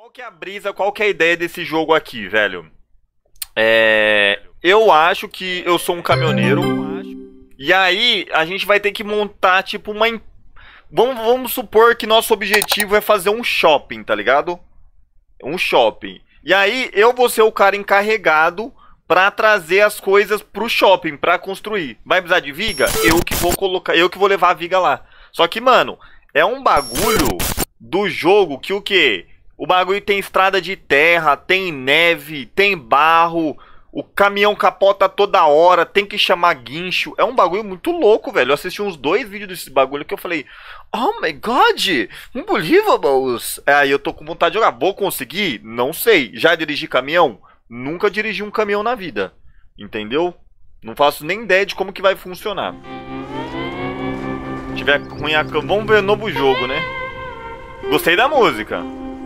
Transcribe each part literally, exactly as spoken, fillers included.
Qual que é a brisa, qual que é a ideia desse jogo aqui, velho? É... Eu acho que eu sou um caminhoneiro. E aí, a gente vai ter que montar, tipo, uma... Vamos, vamos supor que nosso objetivo é fazer um shopping, tá ligado? Um shopping. E aí, eu vou ser o cara encarregado pra trazer as coisas pro shopping, pra construir. Vai precisar de viga? Eu que vou colocar, eu que vou levar a viga lá. Só que, mano, é um bagulho do jogo que o quê? O bagulho tem estrada de terra, tem neve, tem barro, o caminhão capota toda hora, tem que chamar guincho. É um bagulho muito louco, velho. Eu assisti uns dois vídeos desse bagulho que eu falei, oh my god, unbelievable. Aí eu tô com vontade de jogar. Vou conseguir? Não sei. Já dirigi caminhão? Nunca dirigi um caminhão na vida. Entendeu? Não faço nem ideia de como que vai funcionar. Se tiver ruim a câmera, vamos ver o novo jogo, né? Gostei da música.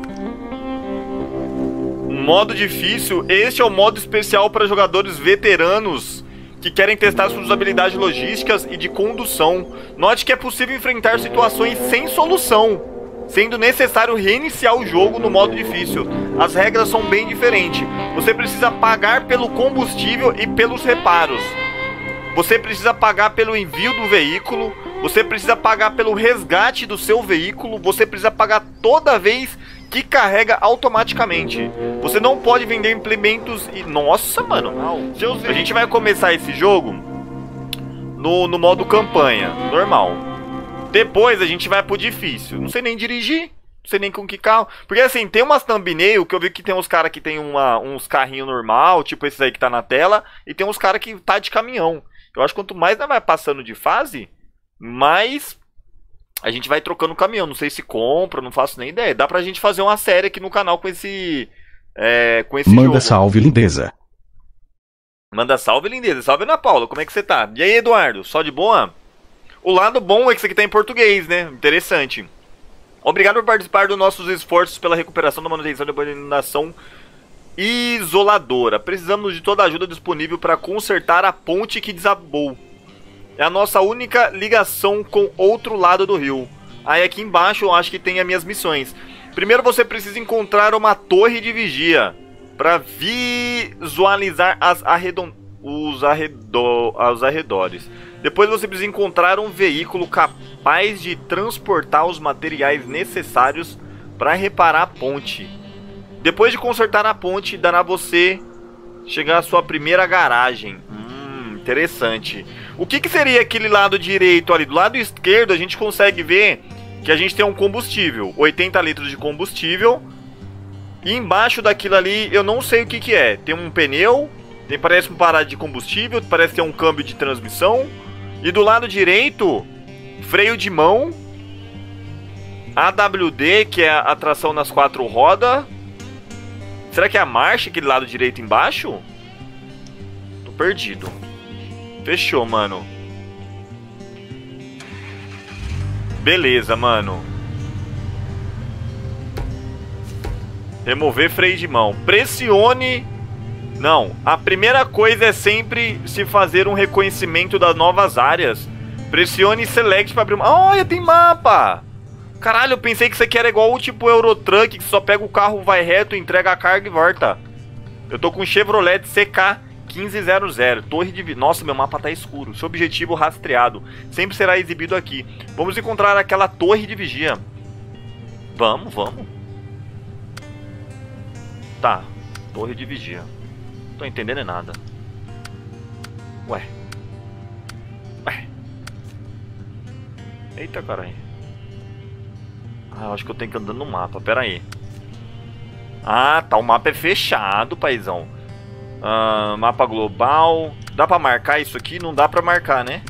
Modo difícil, este é o modo especial para jogadores veteranos que querem testar suas habilidades logísticas e de condução. Note que é possível enfrentar situações sem solução, sendo necessário reiniciar o jogo no modo difícil. As regras são bem diferentes. Você precisa pagar pelo combustível e pelos reparos. Você precisa pagar pelo envio do veículo. Você precisa pagar pelo resgate do seu veículo. Você precisa pagar toda vez que carrega automaticamente. Você não pode vender implementos e... Nossa, mano. A gente vai começar esse jogo no, no modo campanha, normal. Depois a gente vai pro difícil. Não sei nem dirigir. Não sei nem com que carro. Porque assim, tem umas thumbnail que eu vi que tem uns caras que tem uma, uns carrinhos normal, tipo esses aí que tá na tela, e tem uns caras que tá de caminhão. Eu acho que quanto mais nós vai passando de fase, mais... a gente vai trocando o caminhão, não sei se compra, não faço nem ideia. Dá pra gente fazer uma série aqui no canal com esse, é, com esse Manda jogo. salve, lindeza. Manda salve, lindeza. Salve, Ana Paula, como é que você tá? E aí, Eduardo, só de boa? O lado bom é que isso aqui tá em português, né? Interessante. Obrigado por participar dos nossos esforços pela recuperação da manutenção da iluminação isoladora. Precisamos de toda a ajuda disponível para consertar a ponte que desabou. É a nossa única ligação com outro lado do rio. Aí aqui embaixo eu acho que tem as minhas missões. Primeiro você precisa encontrar uma torre de vigia para visualizar as arredon... os, arredo... os arredores. Depois você precisa encontrar um veículo capaz de transportar os materiais necessários para reparar a ponte. Depois de consertar a ponte, dará você chegar à sua primeira garagem. Hum, interessante. O que, que seria aquele lado direito ali? Do lado esquerdo a gente consegue ver que a gente tem um combustível. oitenta litros de combustível. E embaixo daquilo ali eu não sei o que, que é. Tem um pneu. Tem, parece um parada de combustível. Parece ter um câmbio de transmissão. E do lado direito, freio de mão. A W D, que é a tração nas quatro rodas. Será que é a marcha aquele lado direito embaixo? Tô perdido. Fechou, mano. Beleza, mano. Remover freio de mão. Pressione... Não, a primeira coisa é sempre se fazer um reconhecimento das novas áreas. Pressione Select para abrir uma... Olha, tem mapa! Caralho, eu pensei que isso aqui era igual o tipo Eurotruck, que só pega o carro, vai reto, entrega a carga e volta. Eu tô com Chevrolet C K quinze zero zero, torre de... Nossa, meu mapa tá escuro. Seu objetivo rastreado sempre será exibido aqui. Vamos encontrar aquela torre de vigia. Vamos, vamos. Tá, torre de vigia. Tô entendendo nada. Ué. Ué. Eita, caralho. Ah, eu acho que eu tenho que andar no mapa, pera aí. Ah, tá, o mapa é fechado, paizão. Ah, mapa global. Dá pra marcar isso aqui? Não dá pra marcar, né?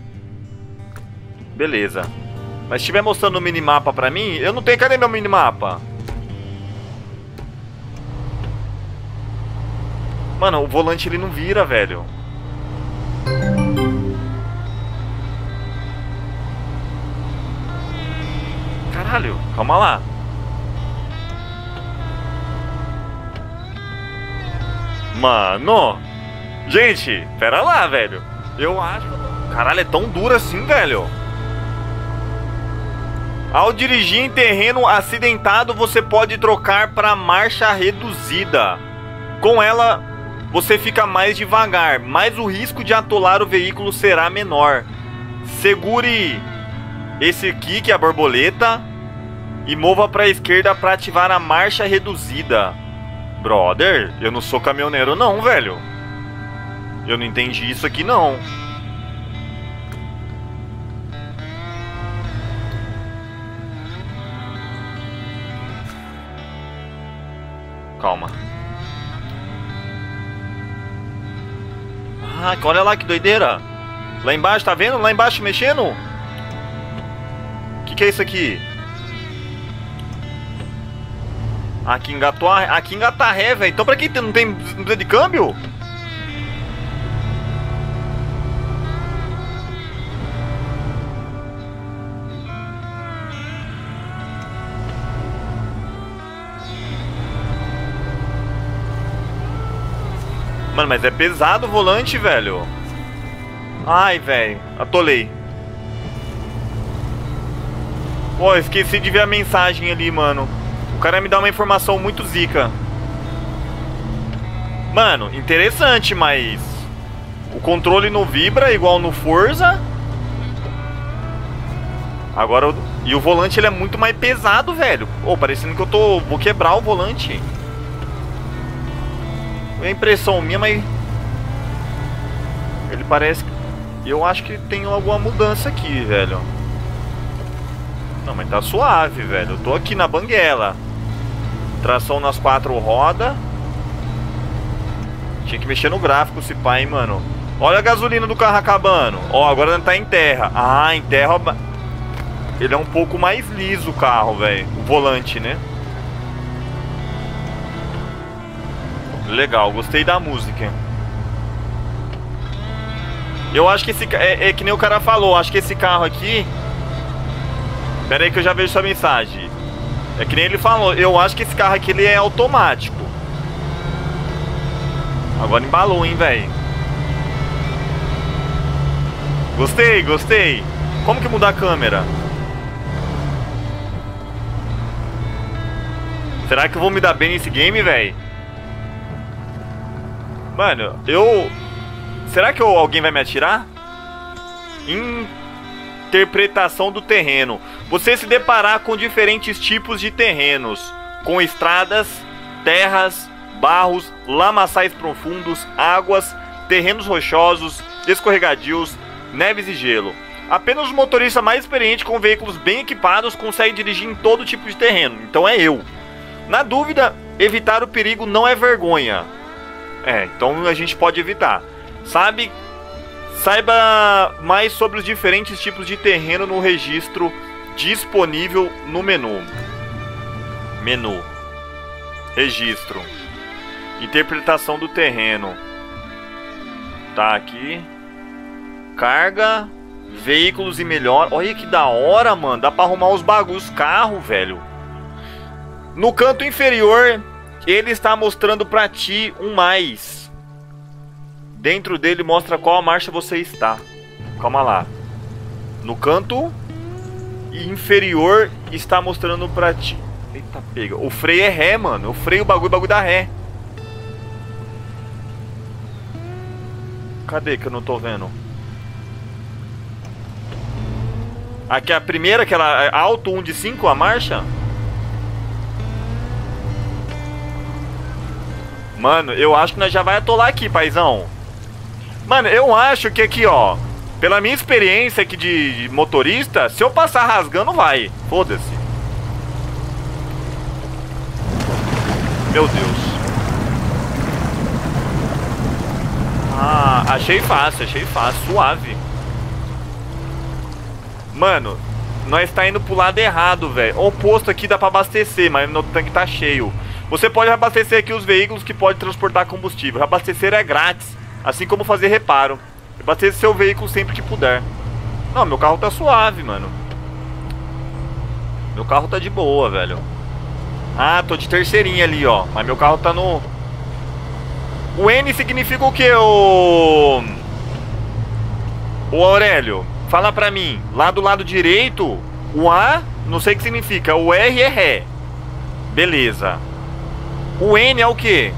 Beleza. Mas se estiver mostrando o minimapa pra mim, eu não tenho... Cadê meu minimapa? Mano, o volante ele não vira, velho. Caralho, calma lá. Mano. Gente, pera lá, velho. Eu acho... Caralho, é tão duro assim, velho. Ao dirigir em terreno acidentado, você pode trocar para marcha reduzida. Com ela, você fica mais devagar, mas o risco de atolar o veículo será menor. Segure esse aqui, que é a borboleta, e mova para a esquerda para ativar a marcha reduzida. Brother, eu não sou caminhoneiro não, velho. Eu não entendi isso aqui não. Calma. Ah, olha lá que doideira. Lá embaixo, tá vendo? Lá embaixo mexendo? O que, que é isso aqui? Aqui engatou a... Aqui engata a ré, velho. Então pra que não tem, não tem de câmbio? Mano, mas é pesado o volante, velho. Ai, velho. Atolei. Pô, esqueci de ver a mensagem ali, mano. O cara me dá uma informação muito zica. Mano, interessante, mas... o controle não vibra igual no Forza. Agora... E o volante, ele é muito mais pesado, velho. Pô, parecendo que eu tô... vou quebrar o volante. É impressão minha, mas... ele parece... eu acho que tem alguma mudança aqui, velho. Não, mas tá suave, velho. Eu tô aqui na banguela. Tração nas quatro rodas. Tinha que mexer no gráfico esse pai, hein, mano. Olha a gasolina do carro acabando. Ó, agora tá em terra. Ah, em terra... ele é um pouco mais liso o carro, velho. O volante, né? Legal, gostei da música. Eu acho que esse... É, é que nem o cara falou. Acho que esse carro aqui... Pera aí que eu já vejo sua mensagem. É que nem ele falou. Eu acho que esse carro aqui, ele é automático. Agora embalou, hein, velho. Gostei, gostei. Como que muda a câmera? Será que eu vou me dar bem nesse game, velho? Mano, eu... será que eu, alguém vai me atirar? Interpretação do terreno. Você se deparar com diferentes tipos de terrenos, com estradas, terras, barros, lamaçais profundos, águas, terrenos rochosos, escorregadios, neves e gelo. Apenas o motorista mais experiente com veículos bem equipados consegue dirigir em todo tipo de terreno. Então é eu. Na dúvida, evitar o perigo não é vergonha. É, então a gente pode evitar. Sabe, saiba mais sobre os diferentes tipos de terreno no registro disponível no menu. Menu. Registro. Interpretação do terreno. Tá aqui. Carga. Veículos e melhor. Olha que da hora, mano. Dá pra arrumar os bagulhos carro, velho. No canto inferior, ele está mostrando pra ti um mais. Dentro dele mostra qual a marcha você está. Calma lá. No canto inferior está mostrando pra ti. Eita, pega. O freio é ré, mano. O freio, o bagulho, o bagulho da ré. Cadê que eu não tô vendo? Aqui a primeira, aquela alto um de cinco, a marcha. Mano, eu acho que nós já vai atolar aqui, paizão. Mano, eu acho que aqui, ó, pela minha experiência aqui de motorista, se eu passar rasgando, vai. Foda-se. Meu Deus. Ah, achei fácil, achei fácil, suave. Mano, nós tá indo pro lado errado, velho. O posto aqui dá pra abastecer, mas o tanque tá cheio. Você pode abastecer aqui os veículos que podem transportar combustível. Abastecer é grátis, assim como fazer reparo. Abastecer seu veículo sempre que puder. Não, meu carro tá suave, mano. Meu carro tá de boa, velho. Ah, tô de terceirinha ali, ó. Mas meu carro tá no... O N significa o que, o... O Aurélio? Fala pra mim. Lá do lado direito, o A não sei o que significa. O R é ré. Beleza. O N é o quê?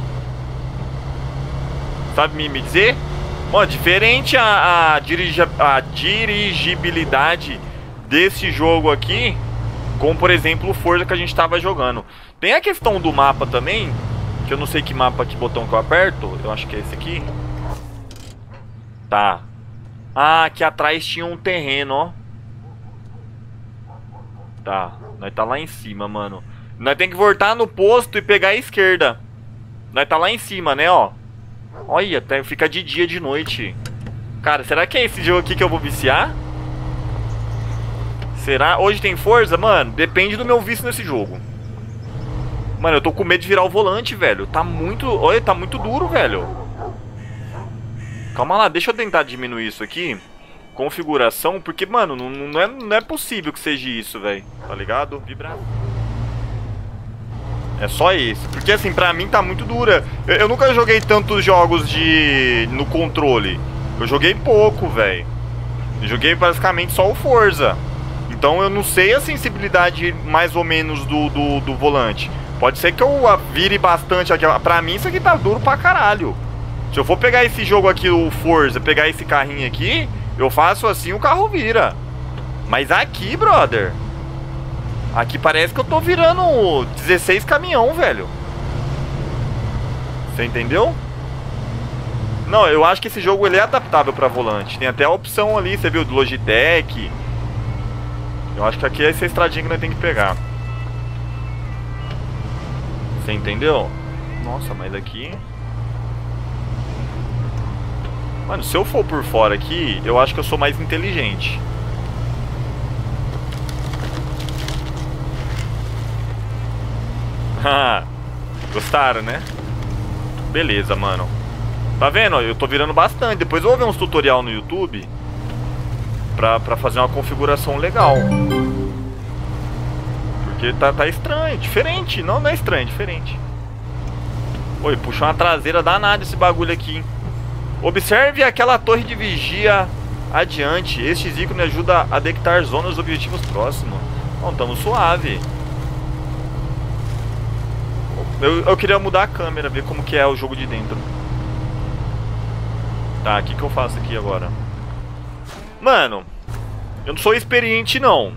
Sabe me, me dizer? Mano, diferente a, a, dirigi, a dirigibilidade desse jogo aqui, como por exemplo o Forza que a gente tava jogando. Tem a questão do mapa também, que eu não sei que mapa, que botão que eu aperto. Eu acho que é esse aqui. Tá. Ah, aqui atrás tinha um terreno, ó. Tá, nós tá lá em cima, mano. Nós tem que voltar no posto e pegar a esquerda. Nós tá lá em cima, né, ó. Olha, até fica de dia, de noite. Cara, será que é esse jogo aqui que eu vou viciar? Será? Hoje tem Forza? Mano, depende do meu vício nesse jogo. Mano, eu tô com medo de virar o volante, velho. Tá muito... Olha, tá muito duro, velho. Calma lá, deixa eu tentar diminuir isso aqui. Configuração, porque, mano, não, não, é, não é possível que seja isso, velho. Tá ligado? Vibrar. É só isso. Porque, assim, pra mim tá muito dura. Eu, eu nunca joguei tantos jogos de... no controle. Eu joguei pouco, velho. Eu joguei basicamente só o Forza. Então eu não sei a sensibilidade mais ou menos do, do, do volante. Pode ser que eu vire bastante aqui. Pra mim isso aqui tá duro pra caralho. Se eu for pegar esse jogo aqui, o Forza, pegar esse carrinho aqui, eu faço assim, o carro vira. Mas aqui, brother, aqui parece que eu tô virando dezesseis caminhão, velho. Você entendeu? Não, eu acho que esse jogo ele é adaptável pra volante. Tem até a opção ali, você viu, do Logitech. Eu acho que aqui é essa estradinha que nós temos que pegar. Você entendeu? Nossa, mas aqui... Mano, se eu for por fora aqui, eu acho que eu sou mais inteligente. Ah, gostaram, né? Beleza, mano. Tá vendo? Eu tô virando bastante. Depois eu vou ver uns tutorial no YouTube pra, pra fazer uma configuração legal. Porque tá, tá estranho, diferente. Não, não é estranho, é diferente. Oi, puxou uma traseira danada esse bagulho aqui. Observe aquela torre de vigia adiante. Este ícone ajuda a detectar zonas de objetivos próximos. Bom, tamo suave. Eu, eu queria mudar a câmera, ver como que é o jogo de dentro. Tá, o que que eu faço aqui agora? Mano, eu não sou experiente não.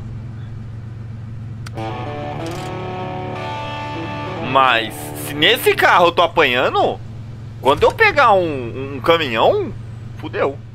Mas, se nesse carro eu tô apanhando, quando eu pegar um, um caminhão, fudeu.